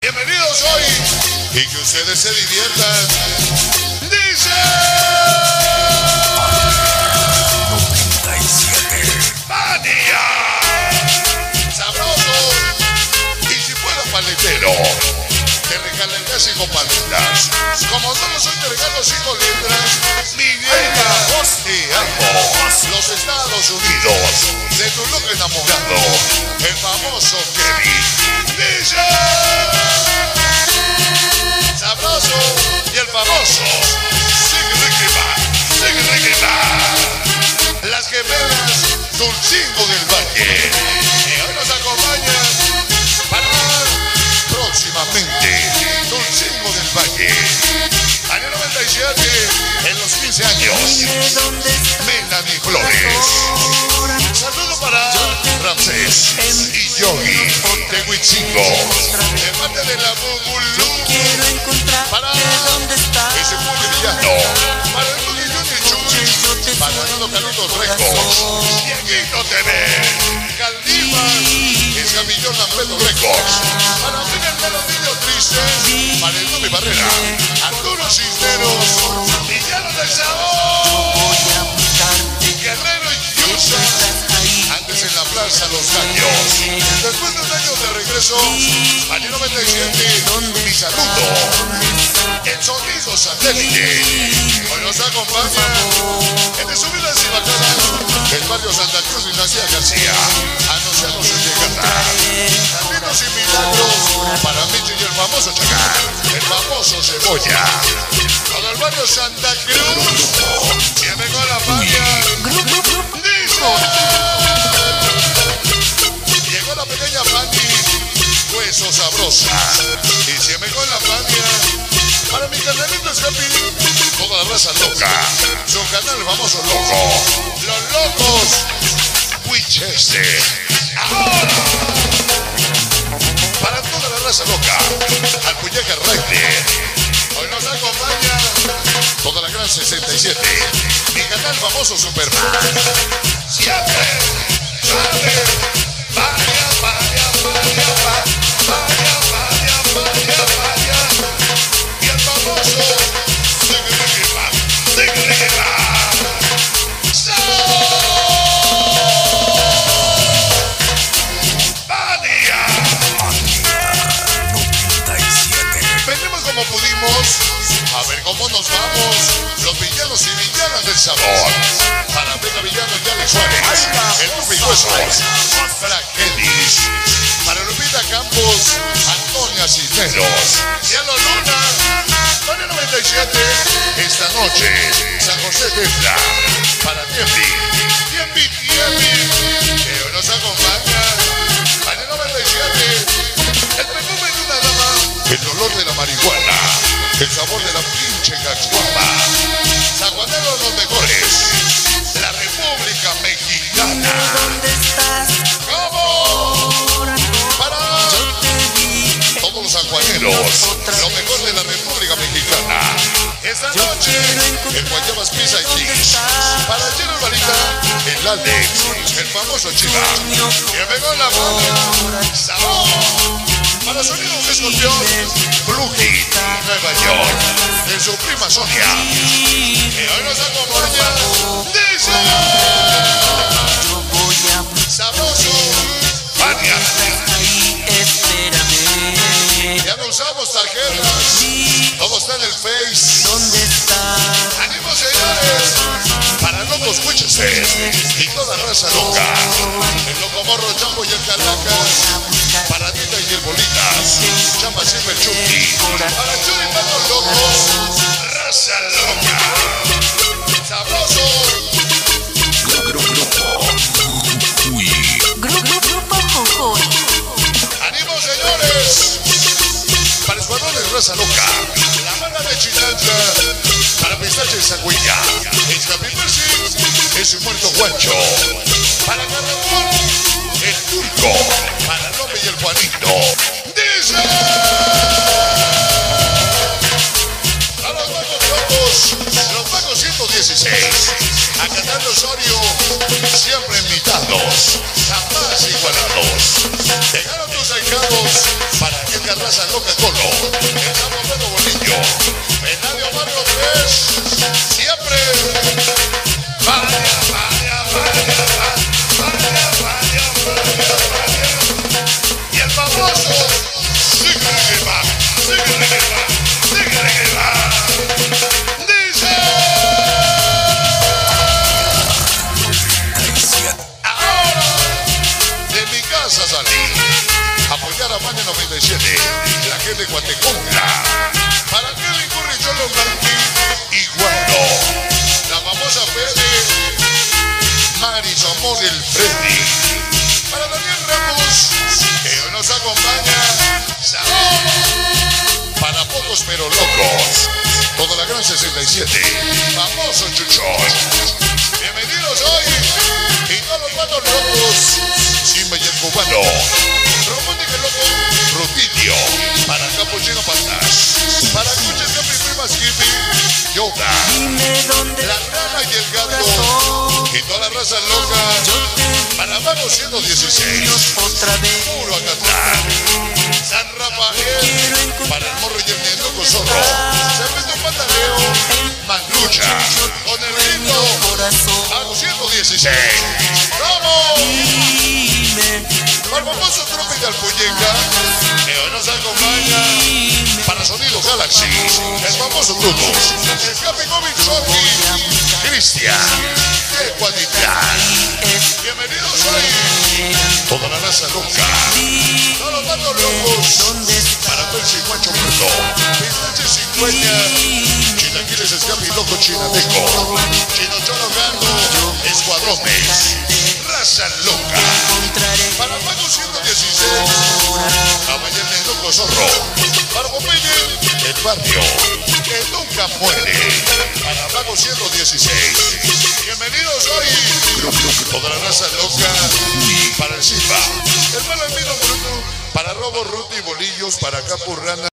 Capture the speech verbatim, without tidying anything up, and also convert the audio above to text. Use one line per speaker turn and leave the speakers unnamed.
Bienvenidos hoy y que ustedes se diviertan. Dice
noventa y siete.
Mania. Sabroso. Y si fuera paletero, te regala el gas y con paletas. Como solo soy te regalo cinco letras. Miguel te amo. Los Estados Unidos. De tu loco enamorado. El famoso Kevin. Dice sabroso y el famoso Sigue Ricky Man, Sigue Ricky Man. Las gemelas Dulcingo del Valle. Y hoy nos acompañan para próximamente Dulcingo del Valle. Año noventa y siete, en los quince años, Melanie Flores. Saludo para Ramsés y Yogi de Huitzingo, de parte de la Bugulú. Para ese pueblo villano, para el Buggy Junior Chuy, para Nando Carlitos Records, Dieguito T V, Caldivas, Escamillón Lampedo Records, para Miguel de los Niños Tristes, para el Nubi Barrera, Arturo Cisneros, Villano del Sabor, Guerrero y Yusa. Antes en la plaza Los Años, después de un año de regreso, año noventa y siete, mi saludo, el sonido satélite. Hoy nos acompaña en subidas y bajadas del barrio Santa Cruz y García García, anunciando su llegada. Caminos y milagros para Michi y el famoso Chacán, el famoso Cebolla. Todo el barrio Santa Cruz, viene con la familia. Llegó la pequeña Fanny, hueso sabrosa. Y si me con la familia, para mi canalito Escapi, toda la raza loca. Su canal famoso loco. Los locos Winchester. Ahora, para toda la raza loca, al Puyeca Rider. Hoy nos acompaña toda la gran sesenta y siete. Mi canal famoso Superman. Siempre sale. Vaya, vaya, vaya, vaya, vaya, vaya, vaya. Y el famoso Sigue Ricky Man, Sigue Ricky Man. ¡So! ¡Mania!
noventa y siete.
Venimos como pudimos, a ver cómo nos vamos. Los villanos y villanas del sabor. Para Vega Villano y Alex Suárez, el Nubi Huesos, Fragelis. Para Lupita Campos, Antonia Cisneros. Cielo Luna, año noventa y siete. Esta noche, San José Tesla. Para Tiempi, Tiempi, Tiempi. Que hoy nos acompaña. Año noventa y siete. El perfume de una dama. El olor de la marihuana. El sabor de la pinche cachuapa. Zaguaneros los mejores. La República Mexicana. ¿Cómo? Para todos los sanjuaneros, lo mejor de la República Mexicana. Esta noche, el Guayabas Pizza y Cheese. Para Chino Varita, el Alex, el famoso Chiva. Que me con la mano. Sabor. Para Sonidos Escorpión, Blue Hit, Nueva York, de su prima Sonia. Y hoy nos acompaña, dice sabroso, Mania. Ya no usamos tarjetas, todo está en el Face. ¡Ánimo, señores! Para locos Winchester y toda raza loca, el Loco Morro, Chambo y el Calacas. Para Tita y el Bolitas, Chamba Silver Chucky. Para Churi para los locos, raza loca. Sabroso. ¡Ánimo, señores! Para escuadrones raza loca, la banda de Chinanza. Para Pistache y Sagüilla, Escapi Percy, es un muerto guancho. Para Carrabón, el Turco. Para López y el Juanito. ¡Dice! A los vagos locos, los vagos ciento dieciséis. A Catán Osorio, siempre invitados, jamás igualados. Llegaron tus ahijados para que Carras raza loca Colo, el Saboredo Bolillo, Venadio Barrio tres, siempre. Vaya, vaya, vaya, vaya, vaya, vaya, vaya. Y el famoso, síguele que va, síguele que va, síguele que va. Dice. Ahora, de mi casa salí. Apoyar a Maña noventa y siete, la gente de Guateconga. Para Kevin Curry, Cholo Blanqui y Guardo. La famosa Fede, Mari, su amor el Freddy. Para Daniel Ramos, que hoy nos acompaña. Salud. Para pocos pero locos. Toda la gran sesenta y siete. Famoso Chuchón. Bienvenidos hoy. Y todos los manos locos. Simba y el cubano. Romántica loco, Rutilio, para Capuchino Pantas, para Cuches Capri Primas Hippie, Yoga, la rana y el gato, y toda la raza loca, para Mago ciento dieciséis, Puro Acatlán, San Rafael, para el morro y el nenuco zorro, Cervito Pantaleo, Manlucha, con el grito, Mago ciento dieciséis, ¡vamos! Para el famoso Trope de Alpuyenga, que hoy nos acompaña. Para Sonido Galaxy, el famoso Tutos, Escape Covid Soki, Cristian, de Cuaditian. Bienvenidos hoy, toda la raza loca, todos los datos locos, para Percy Guacho Muerto, Pistache Cigüeña, Chilaquiles Escape y Loco Chinateco, Chino Choro Gando, Escuadrones, raza loca. Para Mago ciento dieciséis, Caballero de Loco Zorro. Para Popeye, el barrio que nunca muere. Para Mago ciento dieciséis. Bienvenidos hoy, toda la raza loca. Para el Simba, el Malamino Bruto. Para Robo, Ruti y Bolillos. Para Capurrana.